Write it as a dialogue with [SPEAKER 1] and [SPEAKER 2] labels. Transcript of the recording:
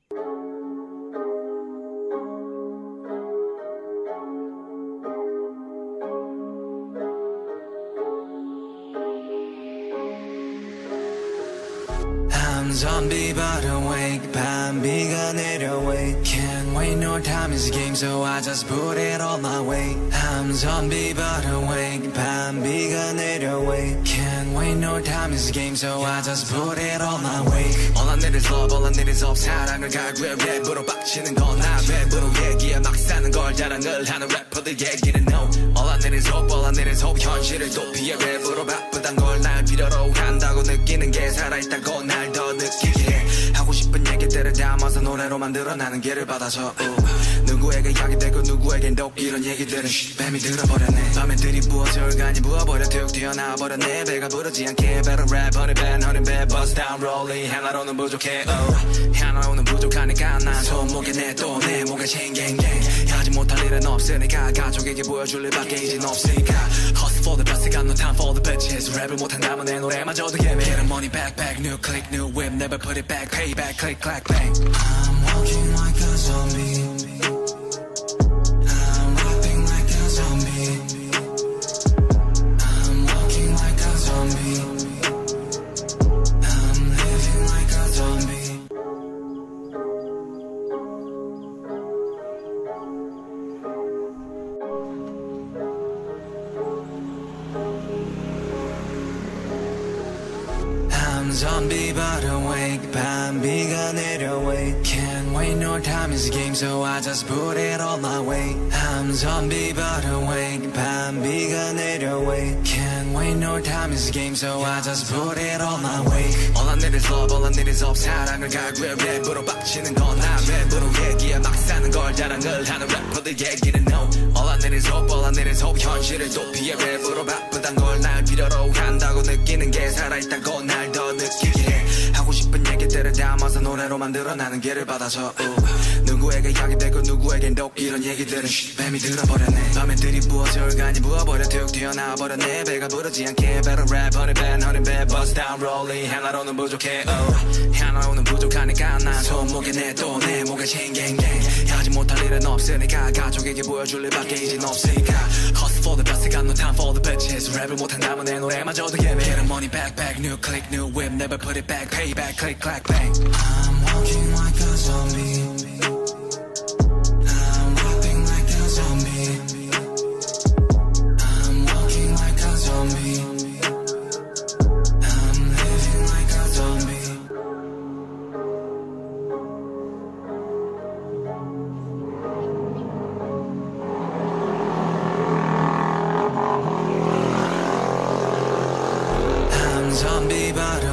[SPEAKER 1] I'm zombie but awake, 밤비가 내려wake. Can't wait, no time is a game, so I just put it all my way. I'm zombie but awake, 밤비가 내려wake. Can't wait, no time is a game, so I just put it all my way. All I need is love, all I need is hope. 사랑을 갈구해 랩으로 빡치는 건 나 랩으로 얘기해 막 사는 걸 자랑을 하는 래퍼들 얘기는 no. All I need is hope, all I need is hope. 현실을 도피해 랩으로 바쁘단 걸 날 필요로 한다고 느끼는 게 살아있다고 날 더 느끼게 해. 하고 싶은 얘기들을 담아서 노래로 만들어 나는 길을 받아서 누구에게 약이 되고 누구에겐 독 이런 얘기들은 뱀이 들어버렸네. 밤에 들이부어서 얼간이 부어버려 툭 튀어나와버렸네. 배가 부르지 않게 better rap honey bad honey bad bust down rolling. 하나로는 부족해 하나로는 부족하니까 난 손목에 내 또 내 목에 챙갱갱. 하지 못할 일은 없으니까 가족에게 보여줄 일밖에 이젠 없으니까 hustle for the best got no time for the bitches. 랩을 못한다면 내 노래마저도 예매. Get the money back back new click new whip never put it back pay back click clack bang. I'm walking like a zombie. I'm rapping like a zombie. I'm walking like a zombie. I'm living like a zombie. I'm zombie but awake, 밤비가 내려wake. Can't wait, no time is a game, so I just put it all my way. I'm zombie but awake, 밤비가 내려wake. Can't wait, no time is a game, so I just put it all my way. All I need is love, all I need is hope. 사랑을 갈구해 랩으로 빡치는 건 나 랩으로 얘기해 막 사는 걸 자랑을 하는 래퍼들 얘기는 no. All I need is hope, all I need is hope. 현실을 도피해 랩으로 바쁘단 걸 날 필요로 한다고 느끼는 게 살아있다고 날 더 느끼게 해. 하고 싶은 얘기들을 담아서 노래로 만들어 나는 길을 받아서 누구에게 약이 되고 누구에겐 독 이런 얘기들은 뱀이 들어버렸네. 밤에 들이부어서 얼간이 부어버려 툭 튀어나와버렸네. 배가 부르지 않게 better rap honey bad bust down rolling. 하나로는 부족해 하나로는 부족하니까 난 손목에 내 또 내 목에 챙갱갱. 하지 못할 일은 없으니까 가족에게 보여줄 일밖에 이젠 없으니까 hustle for the best got no time for the bitches. 랩을 못한다면 내 노래마저도 예매. Get the money back back new click new whip never put it back pay back click clack bang. I'm walking like a zombie. I'm rapping like a zombie. I'm walking like a zombie. I'm living like a zombie. I'm zombie but